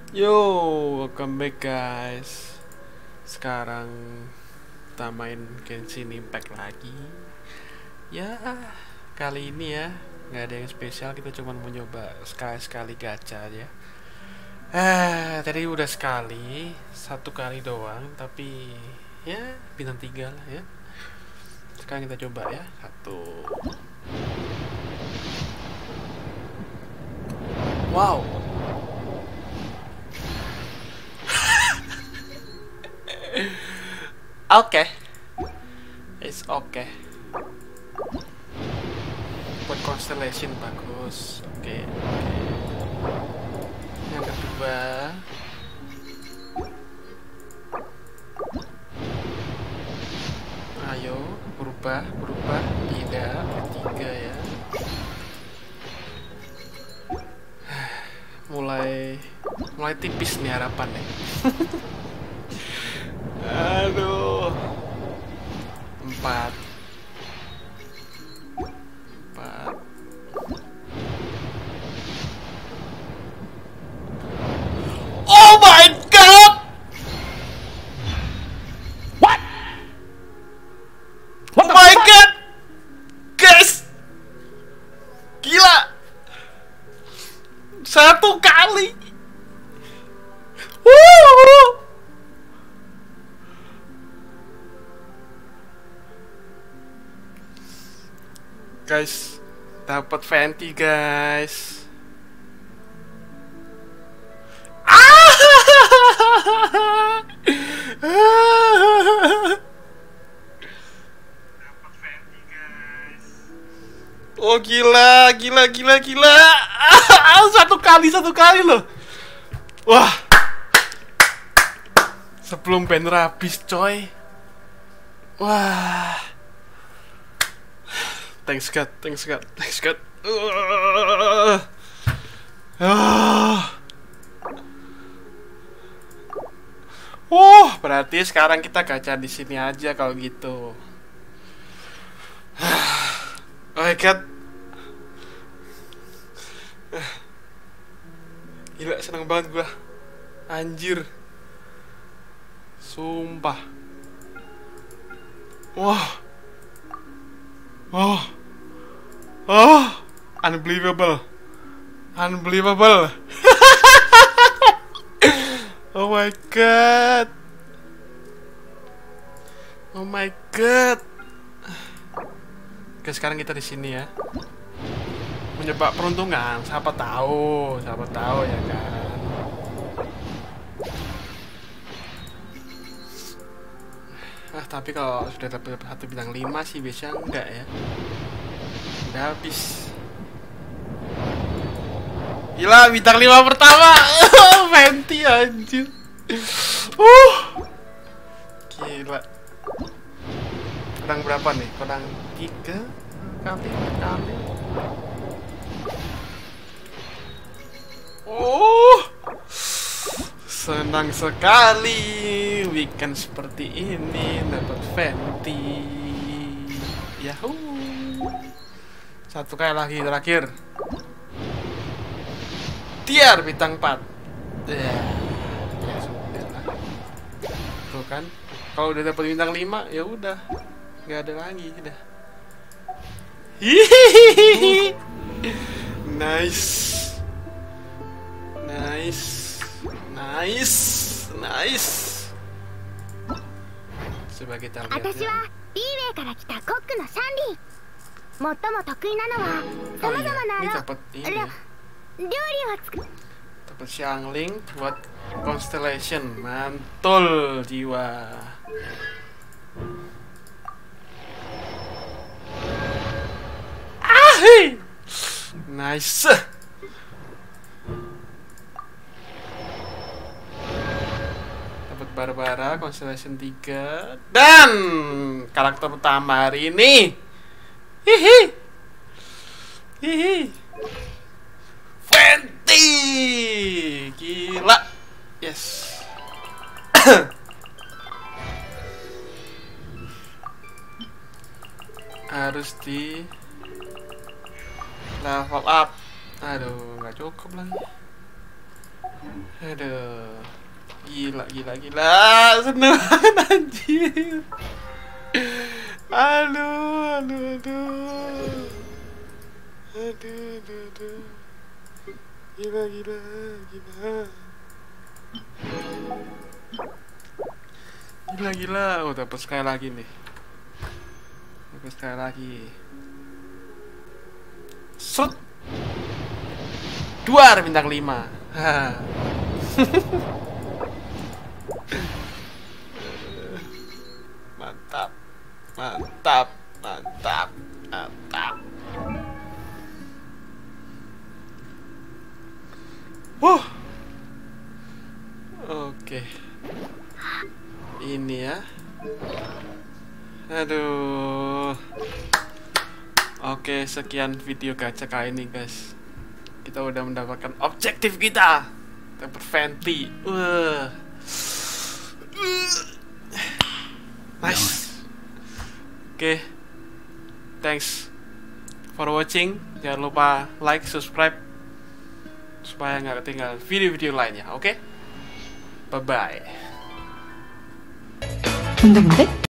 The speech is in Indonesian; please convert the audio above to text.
Yo, welcome back guys. Sekarang kita main genshinimpact lagi. Ya, kali ini ya nggak ada yang spesial, kita cuma mau nyoba sekali-sekali gacha aja. Tadi udah satu kali doang, tapi ya bintang 3 lah ya. Sekarang kita coba ya, 1. Wow. Oke. It's okay. Buat constellation bagus. Oke. Yang kedua. Ayo, berubah. Tidak. Ketiga ya. Mulai tipis nih harapan nih. Aduh. 4. Oh my god. What? Oh my god. Guys. Gila. 1 kali. Guys, dapat venti guys. Oh gila. Satu kali loh. Wah. Sebelum banner habis coy. Wah. Thanks God. Berarti sekarang kita gacha di sini aja kalau gitu. Oh my God. Gila, seneng banget gua. Anjir. Sumpah. Unbelievable. Oh my god. Oke, sekarang kita di sini ya. Mencoba peruntungan, siapa tahu ya kan. Tapi kalau sudah dapat 1 bintang 5 sih biasanya enggak ya. Udah habis. Gila, bintang 5 pertama. Venti anjir. Gila. Kurang berapa nih? Kurang 3 kali. Senang sekali weekend seperti ini dapat venti. Yahoo. 1 kali lagi terakhir. Tiar bintang 4. Ya sudah lah. Tuh kan, kalau udah dapat bintang 5 ya udah, nggak ada lagi udah. Hihihi. Nice. Coba kita lihat ya. Dapat Xiangling buat constellation, mantul jiwa. Nice. Dapat Barbara constellation 3 dan karakter utama hari ini. Venti. Gila. Yes. Harus di level up. Aduh, nggak cukup lagi. Aduh, gila, seneng banget anjir. Aduh. Gila. Oh, dapat sekali lagi nih. Set. 2 bintang 5. Mantap. Oke. Ini ya. Aduh. Oke, sekian video gacha kali ini, guys. Kita udah mendapatkan objektif kita. Dapat Venti. Nice. Oke. Thanks for watching. Jangan lupa like, subscribe supaya nggak ketinggalan video-video lainnya. Oke? Bye-bye. untuk